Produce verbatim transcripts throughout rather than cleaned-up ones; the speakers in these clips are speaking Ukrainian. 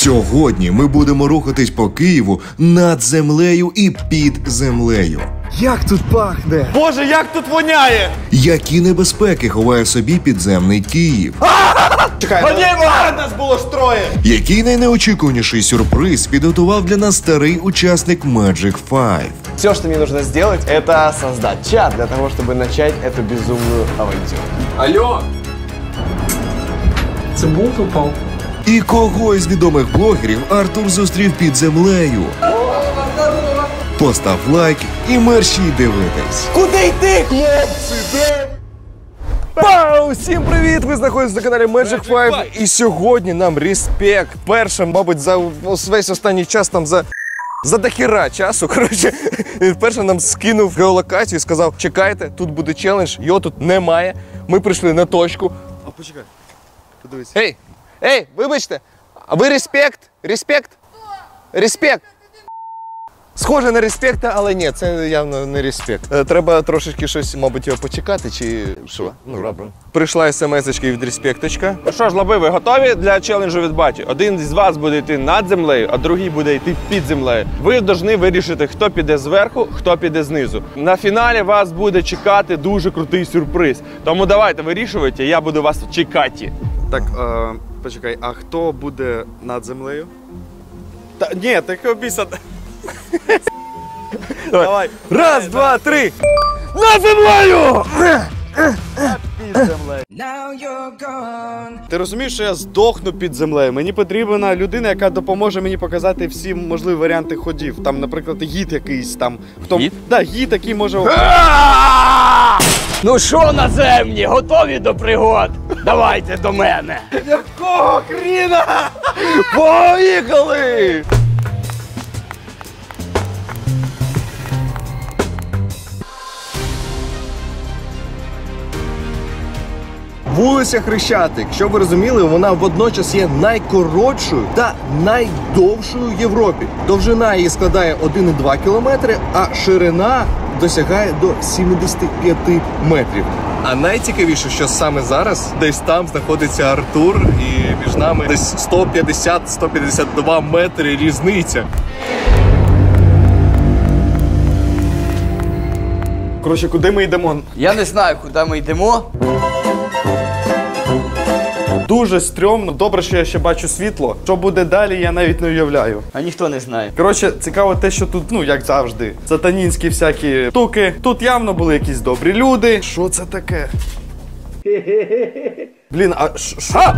Сьогодні ми будемо рухатись по Києву над землею і під землею. Як тут пахне! Боже, як тут воняє! Які небезпеки ховає в собі підземний Київ? Чекай, а нас було ж троє! Який найнеочікуваніший сюрприз підготував для нас старий учасник Magic п'ять? Все, что мне нужно сделать, это создать чат для того, чтобы начать эту безумную авантюру. Алло! Це болт упав. І кого із відомих блогерів Артур зустрів під землею? Постав лайк і мерщій дивитись. Куди йти, хлопці? Де? Пау! Всім привіт! Ви знаходитесь на каналі Magic п'ять. І сьогодні нам респект. Першим, мабуть, за весь останній час там за... За дохіра часу, коротше, він перше нам скинув геолокацію і сказав, чекайте, тут буде челендж, його тут немає. Ми прийшли на точку. А почекай, подивись. Ей, ей, вибачте, а ви респект? Респект? Респект. Схоже на респекта, але ні, це явно не респект. Е, треба трошечки щось, мабуть, його почекати, чи що? Ну, рабро. Прийшла смс-очка від респекточка. Ну що ж, лаби, ви готові для челенджу від баті? Один з вас буде йти над землею, а другий буде йти під землею. Ви повинні вирішити, хто піде зверху, хто піде знизу. На фіналі вас буде чекати дуже крутий сюрприз. Тому давайте вирішуйте, я буду вас чекати. Так, е, почекай, а хто буде над землею? Та, ні, так обіцяно. Давай. Раз, два, три. На землею! Ти розумієш, що я здохну під землею? Мені потрібна людина, яка допоможе мені показати всі можливі варіанти ходів. Там, наприклад, гід якийсь там. Хто... Гід? Да, гід, який може... Ну що, наземні, готові до пригод? Давайте до мене. Якого хріна? Поїхали! Вулиця Хрещатик, щоб ви розуміли, вона водночас є найкоротшою та найдовшою в Європі. Довжина її складає один і два кілометри, а ширина досягає до сімдесят п'ять метрів. А найцікавіше, що саме зараз десь там знаходиться Артур, і між нами десь сто п'ятдесят - сто п'ятдесят два метри різниця. Коротше, куди ми йдемо? Я не знаю, куди ми йдемо. Дуже стрьомно. Добре, що я ще бачу світло. Що буде далі, я навіть не уявляю. А ніхто не знає. Коротше, цікаво те, що тут, ну, як завжди, сатанінські всякі штуки. Тут явно були якісь добрі люди. Що це таке? Блін, а що?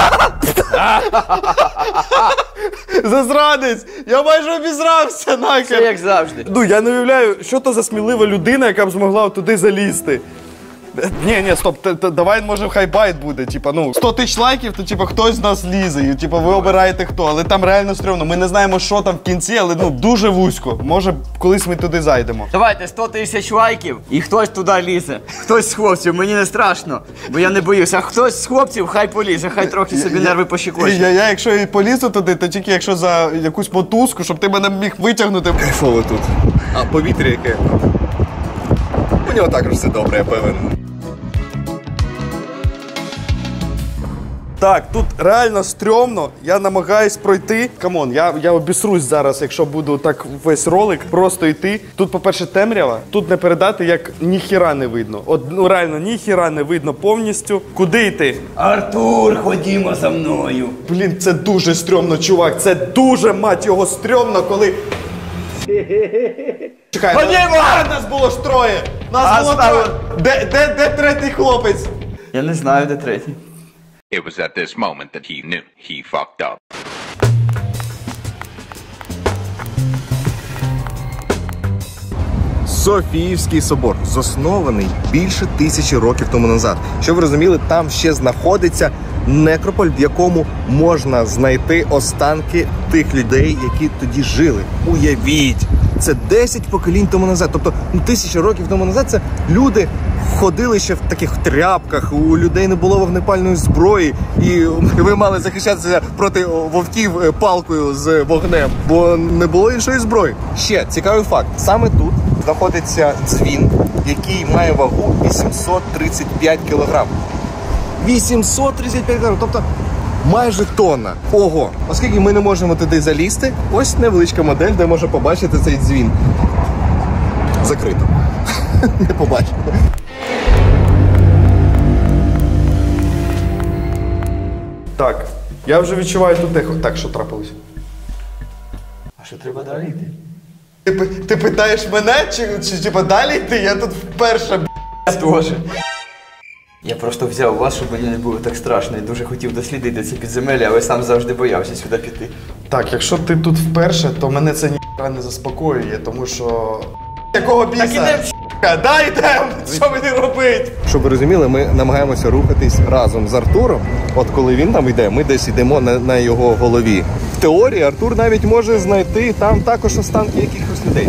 Зазранець! Я майже обізрався, нахер! Це як завжди. Ну, я не уявляю, що то за смілива людина, яка б змогла туди залізти. Ні, ні, стоп, т -т давай, може, хай байт буде, типа, ну, сто тисяч лайків, то, типа, хтось з нас лізе, і, типа, ви обираєте хто, але там реально стрьомно, ми не знаємо, що там в кінці, але, ну, дуже вузько, може, колись ми туди зайдемо. Давайте сто тисяч лайків і хтось туди лізе. Хтось з хлопців, мені не страшно, бо я не боюся. А хтось з хлопців хай полізе, хай трохи собі нерви пощекоче. Я, я, якщо і полізу туди, то тільки якщо за якусь мотузку, щоб ти мене міг витягнути. Кайфово тут. А повітря яке? У нього також все добре, я певен. Так, тут реально стрьомно, я намагаюсь пройти. Камон, я, я обісрусь зараз, якщо буду так весь ролик просто йти. Тут, по-перше, темрява, тут не передати, як ніхіра не видно. От, ну реально, ніхіра не видно повністю. Куди йти? Артур, ходімо за мною. Блін, це дуже стрьомно, чувак, це дуже, мать його, стрьомно, коли... Чекай, Ходімо! Нас було ж троє! Нас було троє! Де, де, де третій хлопець? Я не знаю, де третій. It was at this moment that he knew he fucked up. Софіївський собор заснований більше тисячі років тому назад. Щоб ви розуміли, там ще знаходиться некрополь, в якому можна знайти останки тих людей, які тоді жили. Уявіть, це десять поколінь тому назад. Тобто, ну, тисячі років тому назад це люди ходили ще в таких тряпках, у людей не було вогнепальної зброї, і ви мали захищатися проти вовків палкою з вогнем, бо не було іншої зброї. Ще цікавий факт. Саме тут знаходиться дзвін, який має вагу вісімсот тридцять п'ять кілограм. вісімсот тридцять п'ять кілограм. Тобто Майже тонна. Ого! Оскільки ми не можемо туди залізти, ось невеличка модель, де може побачити цей дзвін. Закрито. Не побачимо. Так, я вже відчуваю тут ехо. Так, що трапилось? А що треба далі йти? Ти, пи- ти питаєш мене, чи, чи типа далі йти? Я тут вперше, б***. Я теж. Я просто взяв вас, щоб мені не було так страшно. І дуже хотів дослідити ці підземелля, але сам завжди боявся сюди піти. Так, якщо ти тут вперше, то мене це ніхто не заспокоює, тому що... Якого біса? Так ідем, Да, йдем! Що мені робити? Щоб ви розуміли, ми намагаємося рухатись разом з Артуром. От коли він там йде, ми десь йдемо на, на його голові. В теорії Артур навіть може знайти там також останки якихось людей.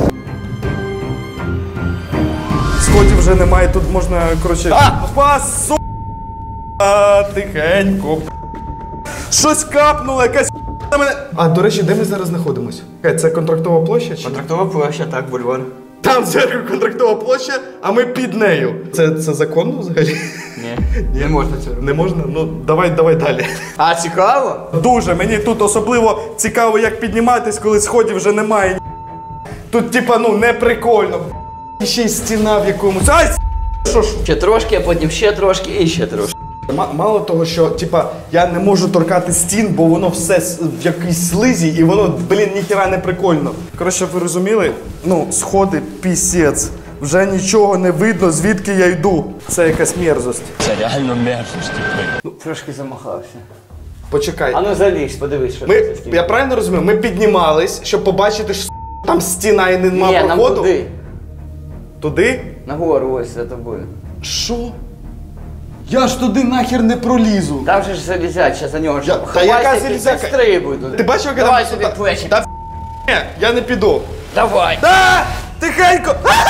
Сходів вже немає, тут можна, коротше... А! Пасу! А, тихенько. Щось капнуло, якась на мене... А, до речі, де ми зараз знаходимось? Це контрактова площа чи? Контрактова площа, так, бульвар. Там зверху контрактова площа, а ми під нею. Це, це законно взагалі? Ні, не можна цього. Не можна? Ну, давай, давай далі. А, цікаво? Дуже, мені тут особливо цікаво, як підніматись, коли сходів вже немає. Тут, типа, ну, не прикольно. Ще й стіна в якомусь. Ай, що ж? Ще трошки, а потім ще трошки і ще трошки. М- Мало того, що, типа, я не можу торкати стін, бо воно все с- в якійсь слизі і воно, блін, ніхіра не прикольно. Коротше, ви розуміли? Ну, сходи пісець. Вже нічого не видно, звідки я йду. Це якась мерзость. Ну, трошки замахався. Почекай. А ну залізь, подивись, що Ми, це за стіна. я правильно розумію, ми піднімались, щоб побачити, що там стіна і нема Ні, нам проходу? туди. Туди? Нагору ось за тобою. Що? Я ж туди нахер не пролізу. Там же ж залізять, ще за нього ж. Я- та яка залізяка? Стрибуй туди. Ти бачив, як Давай там- собі та- плечі. та- Ні, я не піду. Давай. А! Тихенько!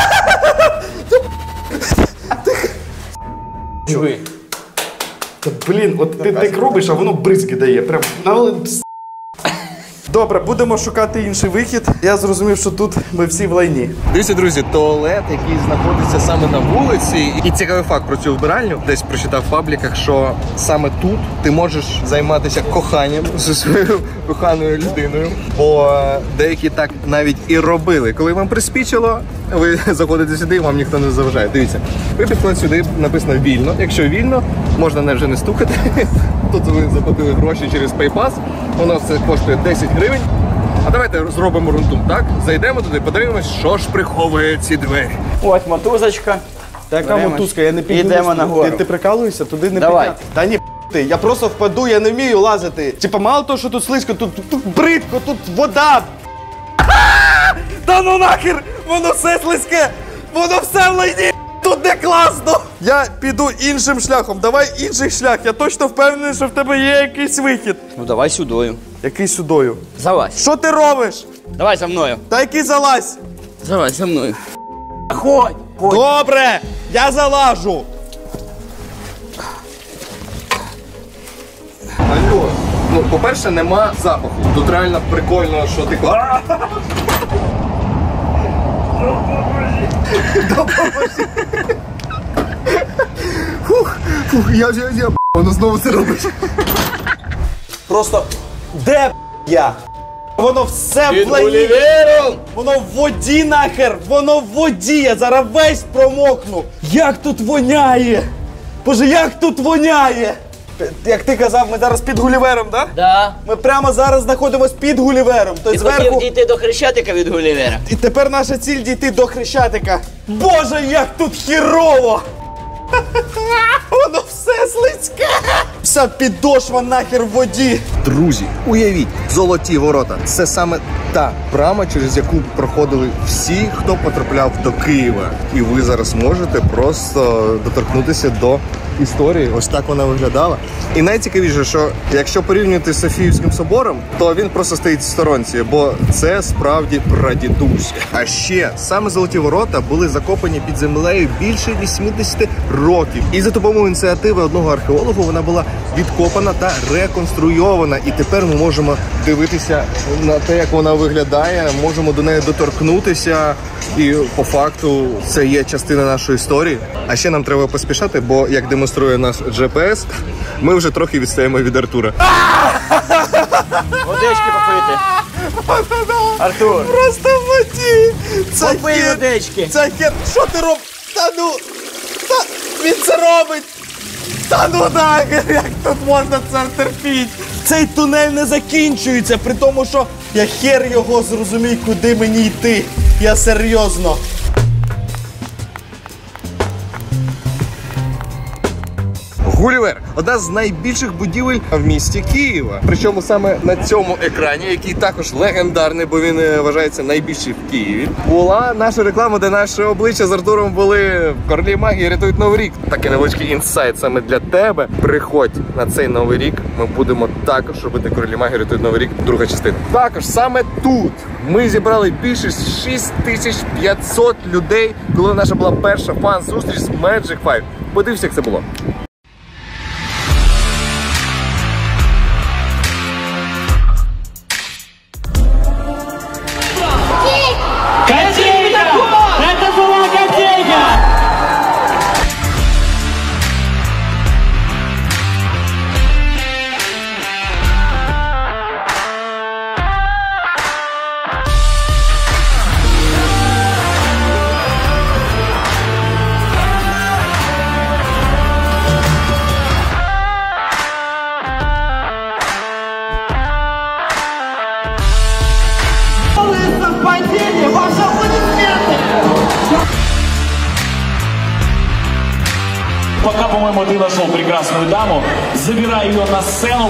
Чуй. Та блін, от ти так робиш, а воно бризки дає. Прям на Добре, будемо шукати інший вихід. Я зрозумів, що тут ми всі в лайні. Дивіться, друзі, туалет, який знаходиться саме на вулиці. І цікавий факт про цю вбиральню. Десь прочитав в пабліках, що саме тут ти можеш займатися коханням зі своєю коханою людиною. Бо е, деякі так навіть і робили. Коли вам приспічило, ви заходите сюди і вам ніхто не заважає. Дивіться, ви підходите сюди, написано вільно. Якщо вільно, можна не вже не стукати. Тут ви заплатили гроші через PayPass. Воно все коштує десять гривень. А давайте зробимо рунтум, так? Зайдемо туди, подивимось, що ж приховує ці двері. Ось мотузочка. Та яка Беремось. мотузка, я не підніму. Ідемо нагору. Ти, ти прикалуєшся, туди не Давай. підняти. Та ні, ти, я просто впаду, я не вмію лазити. Типа, мало того, що тут слизько, тут, тут бридко, тут вода. Та ну нахер, воно все слизьке, воно все в лайні, тут не класно. Я піду іншим шляхом, давай інший шлях, я точно впевнений, що в тебе є якийсь вихід. Ну давай сюдою. Який сюдою? Залазь. Що ти робиш? Давай за мною. Та який залазь? Залазь за мною. Ходь. Ходь. Добре, я залажу. Алло, ну, по-перше, нема запаху. Тут реально прикольно, що ти... А! Допоможи. Фух, фух, я, я, я, воно знову це робить. Просто де я? Воно все в лайні. Воно в воді нахер! Воно в воді! Я зараз весь промокну! Як тут воняє! Боже, як тут воняє! Як ти казав, ми зараз під Гулівером, так? Да? Да. Ми прямо зараз знаходимось під Гулівером. Тобто Ти зверху. хотів дійти до Хрещатика від Гулівера. І тепер наша ціль дійти до Хрещатика. Боже, як тут хірово! Воно все слизьке! Вся підошва нахер в воді! Друзі, уявіть, золоті ворота. Це саме та брама, через яку проходили всі, хто потрапляв до Києва. І ви зараз можете просто доторкнутися до історії. Ось так вона виглядала. І найцікавіше, що якщо порівнювати з Софіївським собором, то він просто стоїть в сторонці, бо це справді прадідусь. А ще саме золоті ворота були закопані під землею більше вісімдесят років. І за допомогою ініціативи одного археолога вона була відкопана та реконструйована. І тепер ми можемо дивитися на те, як вона виглядає, можемо до неї доторкнутися. І по факту це є частина нашої історії. А ще нам треба поспішати, бо як демонструє демонструє наш джі пі ес, ми вже трохи відстаємо від Артура. Водички попити. Артур. Просто в воді. Це Попий хер. водички. Це хер. Що ти робиш? Та ну. Та він це робить. Та ну нахер, як тут можна це терпіти? Цей тунель не закінчується, при тому, що я хер його зрозумій, куди мені йти. Я серйозно. Гулівер – одна з найбільших будівель в місті Києва. Причому саме на цьому екрані, який також легендарний, бо він е, вважається найбільший в Києві, була наша реклама, де наші обличчя з Артуром були королі магії рятують Новий рік. Такий невеличкий інсайт саме для тебе. Приходь на цей Новий рік, ми будемо також робити королі магії рятують Новий рік, друга частина. Також саме тут ми зібрали більше шість тисяч п'ятсот людей, коли наша була перша фан-зустріч з Magic Five. Подивіться, як це було. Котейка! Это была котейка! Совпадение, ваши аплодисменты! Пока, по-моему, ты нашел прекрасную даму, забирай ее на сцену.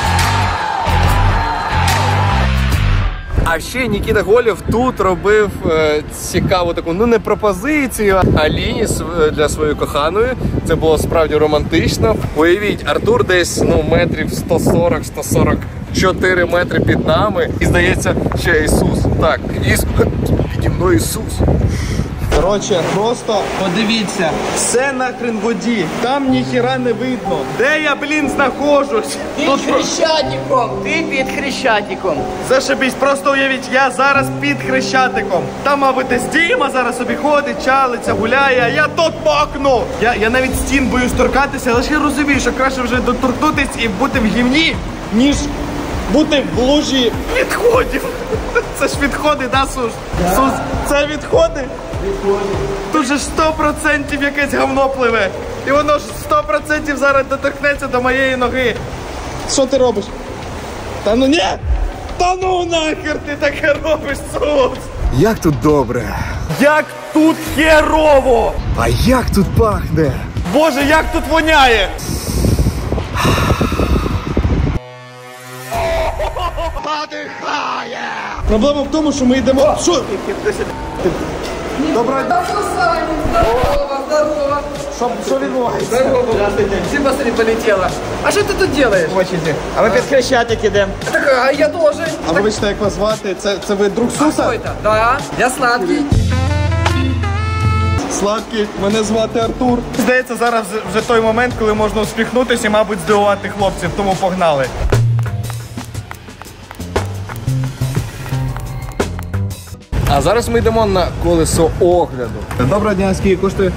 А ще Нікіта Голєв тут робив е, цікаву таку, ну не пропозицію, а Аліні для своєї коханої. Це було справді романтично. Уявіть, Артур десь ну метрів сто сорок сто сорок чотири метри під нами. І здається, ще Ісус. Так, Ісус. Піді мною Ісус. Коротше, просто подивіться, все нахрен в воді, там ніхіра не видно. Де я, блін, знаходжусь? Під Тут про- Хрещатиком. Ти під Хрещатиком. Зашибісь, просто уявіть, я зараз під Хрещатиком. Там, мабуть, десь Діма зараз собі ходить, чалиться, гуляє, а я тут мокну. Я, я навіть стін боюсь торкатися, але ж я розумію, що краще вже доторкнутись і бути в гівні, ніж бути в лужі відходів. Це ж відходи, да, Сус? Сус, це відходи? Тут же ж сто процентів якесь говно пливе. І воно ж сто процентів зараз доторкнеться до моєї ноги. Що ти робиш? Та ну ні! Та ну нахер ти таке робиш, Сус! Як тут добре. Як тут херово! А як тут пахне? Боже, як тут воняє! Проблема в тому, що ми йдемо. Що? Доброго дня. Здорово, здорово. Що, що відбувається? Здравствуйте. Все, посмотри, полетела. А что ты тут делаешь? А ми під Хрещатик ідемо. Так, а я тоже. А вибачте, як вас звати? Це, це ви друг Кто Суса? это? Да, я сладкий. Сладкий, мене звати Артур. Здається, зараз вже той момент, коли можна усміхнутися і, мабуть, здивувати хлопців, тому погнали. А зараз ми йдемо на колесо огляду. Доброго дня, скільки коштує?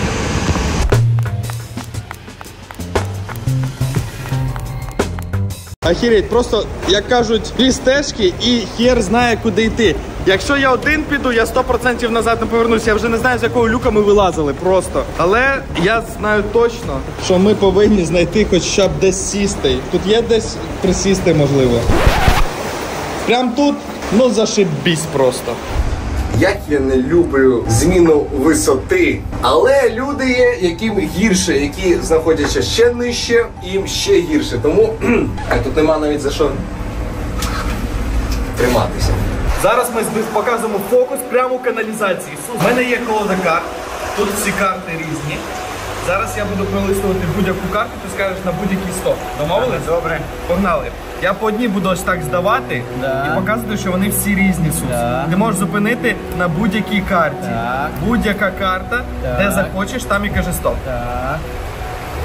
Охереть, просто, як кажуть, дві стежки і хер знає, куди йти. Якщо я один піду, я сто процентів назад не повернуся. Я вже не знаю, з якого люка ми вилазили просто. Але я знаю точно, що ми повинні знайти хоча б десь сісти. Тут є десь присісти, можливо. Прям тут, ну зашибісь просто. Як я не люблю зміну висоти, але люди є, яким гірше, які знаходяться ще нижче, їм ще гірше. Тому тут нема навіть за що триматися. Зараз ми показуємо фокус прямо у каналізації. У мене є колода карт, тут всі карти різні. Зараз я буду пролистувати будь-яку карту, ти скажеш на будь-який стоп. Домовились? Добре. Погнали. Я по одній буду ось так здавати Да. і показувати, що вони всі різні, Сус. Да. Ти можеш зупинити на будь-якій карті. Так. Будь-яка карта, Так. де захочеш, там і кажи стоп. Так.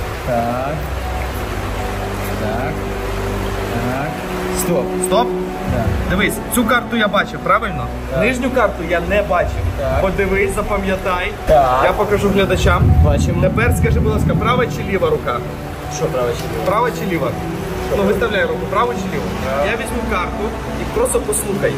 Так. Так. Так. Стоп. Стоп. Дивись, цю карту я бачив, правильно? Нижню карту я не бачив. Подивись, запам'ятай. Я покажу глядачам. Бачимо. Тепер скажи, будь ласка, права чи ліва рука? Що право чи ліво? Права чи ліва? Ну, виставляй руку, право чи ліво? Я візьму карту і просто послухай.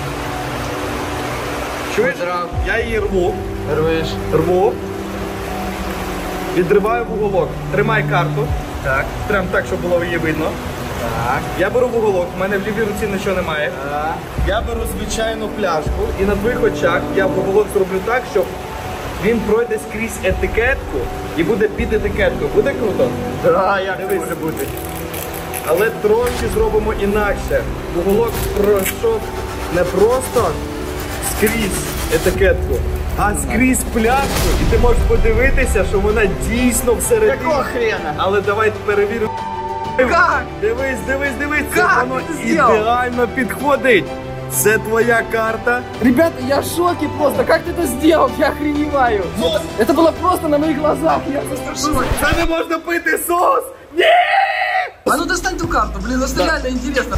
Чуєш? Я її рву. Рвиш. Рву. Відриваю вуголок. Тримай карту. Так. Прям так, щоб було її видно. Так. Я беру вуголок, в мене в лівій руці нічого немає. Так. Я беру звичайну пляшку і на твоїх очах я вуголок зроблю так, щоб він пройде скрізь етикетку і буде під етикеткою. Буде круто? Да, як це Дивись. може бути? Але трошки зробимо інакше. Вуголок пройшов не просто скрізь етикетку, а скрізь пляшку. І ти можеш подивитися, що вона дійсно всередині. Якого хрена? Але давай перевіримо. Как? Дивись, дивись, дивись, це Как воно ти це зробив? ідеально підходить. Це твоя карта. Ребята, я в шоке просто. Как ты это сделал? Я охреневаю. Это, это было просто на моих глазах. Я застрашился. Це не можна пити соус. Ні! А ну достань ту карту, блин, ну это реально интересно.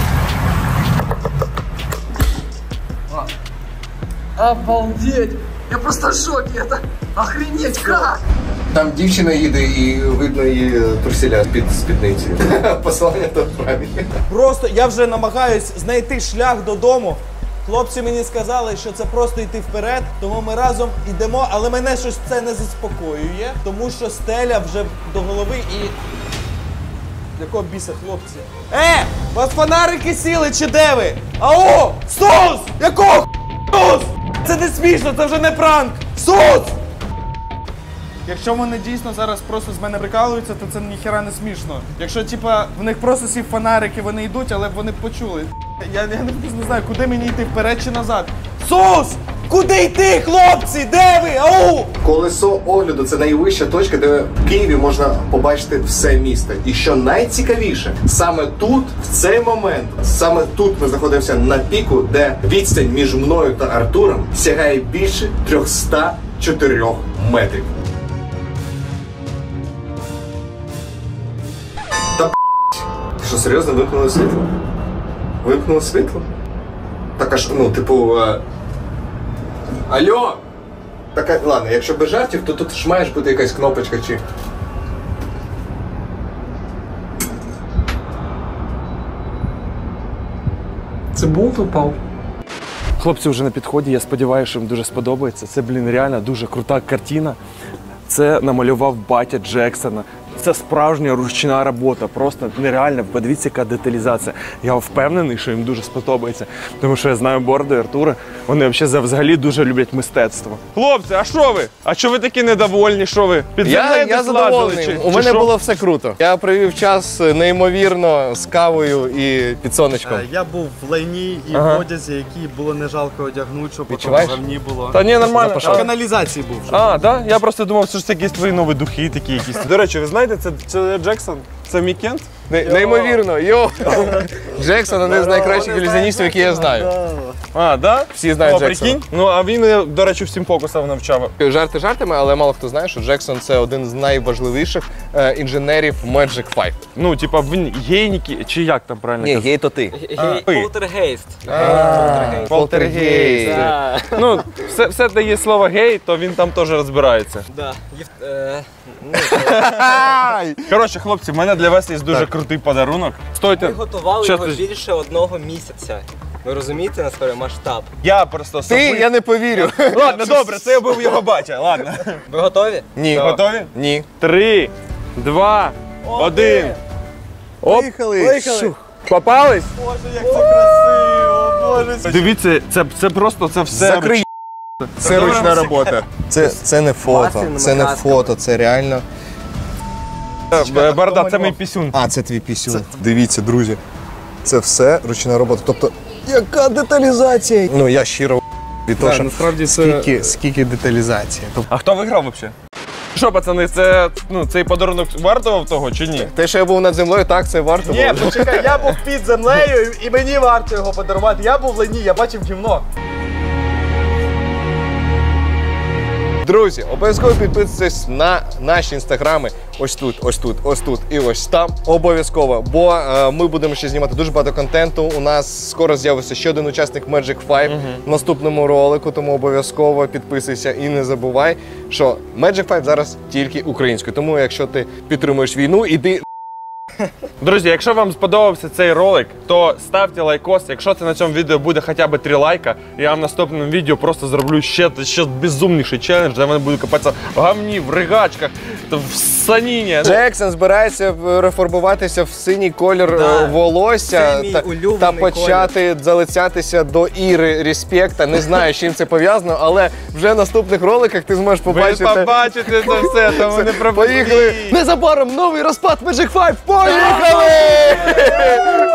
Обалдеть! Я просто в шоке. Это охренеть как! Там дівчина їде і видно її труселя під спідниці. Посилання то правильно. Просто я вже намагаюсь знайти шлях додому. Хлопці мені сказали, що це просто йти вперед, тому ми разом йдемо, але мене щось це не заспокоює, тому що стеля вже до голови і... Якого біса, хлопці? Е! У вас фонарики сіли чи де ви? Ау! Сус! Якого Сус? Це не смішно, це вже не пранк! Сус! Якщо вони дійсно зараз просто з мене прикалуються, то це ніхера не смішно. Якщо, типа, в них просто сів фонарики, вони йдуть, але вони б почули. Я, я не, не знаю, куди мені йти, вперед чи назад. Сус! Куди йти, хлопці? Де ви? Ау! Колесо огляду – це найвища точка, де в Києві можна побачити все місто. І що найцікавіше, саме тут, в цей момент, саме тут ми знаходимося на піку, де відстань між мною та Артуром сягає більше триста чотири метрів. Та п***. Що, серйозно, вимкнули світло? Вимкнули світло? Так аж, ну, типу... А... Алло! Так, ладно, якщо без жартів, то тут ж має бути якась кнопочка чи... Це болт упав. Хлопці вже на підході, я сподіваюся, що їм дуже сподобається. Це, блін, реально дуже крута картина. Це намалював батя Джексона. Це справжня ручна робота, просто нереально. Подивіться, яка деталізація. Я впевнений, що їм дуже сподобається, тому що я знаю Борда і Артура, вони взагалі дуже люблять мистецтво. Хлопці, а що ви? А що ви такі недовольні? Що ви? Під Я, я задоволений. Чи, У чи мене що? було все круто. Я провів час неймовірно з кавою і під сонечком. Я був в лайні і Ага. в одязі, який було не жалко одягнути, щоб потім Відчуваєш? в говні було. Та ні, нормально. В каналізації був. А, так? Да? Я просто думав, що це якісь твої нові духи такі якісь. До речі, ви знаєте, це, це Джексон? Це мій кент? Не- Неймовірно, йо! Джексон один з найкращих ілюзіоністів, які я знаю. А, да? Всі знають О, Джексона. прикинь? Ну, а він мене, до речі, всім фокусам навчав. Жарти жартами, але мало хто знає, що Джексон це один з найважливіших е, інженерів Magic п'ять. Ну, типа, він гейніки, чи як там правильно казати? гей то ти. Полтергейст. Полтергейст. Ну, все, все, де є слово гей, то він там теж розбирається. Да. Е, Коротше, хлопці, в мене для вас є дуже крутий подарунок. Стойте. Ми готували Що його ти- більше одного місяця. Ви розумієте насправді масштаб? Я просто Ти, я не повірю. Ладно, добре, це я був його батя, ладно. Ви готові? Ні. Готові? Ні. Три, два, один. Оп. Поїхали. Шух. Попались? Боже, як це красиво, боже. Дивіться, це, це просто, це все. Закрий. Це ручна робота. Це, це не фото. Масляними Це не красками. фото, це реально. Е, Борода, це мій пісюн. А, це твій пісюн. Дивіться, друзі. Це все ручна робота. Тобто, яка деталізація? Ну, я щиро від того, що насправді це- скільки, скільки деталізації. Тобто, А хто виграв взагалі? Що, пацани, це, ну, цей подарунок вартував того чи ні? те, що я був над землею, так, це варто Ні, було. почекай, я був під землею і мені варто його подарувати. Я був в лайні, я бачив гівно. Друзі, обов'язково підписуйтесь на наші інстаграми. Ось тут, ось тут, ось тут і ось там. Обов'язково, бо е, ми будемо ще знімати дуже багато контенту. У нас скоро з'явиться ще один учасник Magic п'ять угу. в наступному ролику, тому обов'язково підписуйся і не забувай, що Magic п'ять зараз тільки українською. Тому якщо ти підтримуєш війну, іди. Друзі, якщо вам сподобався цей ролик, то ставте лайкос. Якщо це на цьому відео буде хоча б три лайка, я вам в наступному відео просто зроблю ще, ще безумніший челендж, де вони будуть копатися в говні, в ригачках, в саніні. Джексон збирається перефарбуватися в синій колір да. волосся та, та почати колір. залицятися до Іри Респекта. Не знаю, з чим це пов'язано, але вже в наступних роликах ти зможеш побачити. Ви побачите це все, тому не пропустіть. Поїхали! Незабаром новий розпад Magic п'ять. Поїхали!